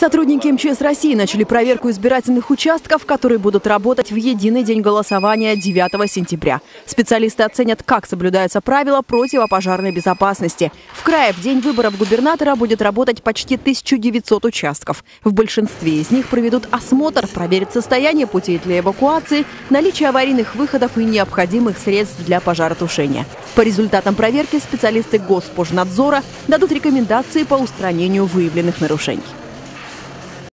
Сотрудники МЧС России начали проверку избирательных участков, которые будут работать в единый день голосования 9 сентября. Специалисты оценят, как соблюдаются правила противопожарной безопасности. В крае в день выборов губернатора будет работать почти 1900 участков. В большинстве из них проведут осмотр, проверят состояние путей для эвакуации, наличие аварийных выходов и необходимых средств для пожаротушения. По результатам проверки специалисты Госпожнадзора дадут рекомендации по устранению выявленных нарушений.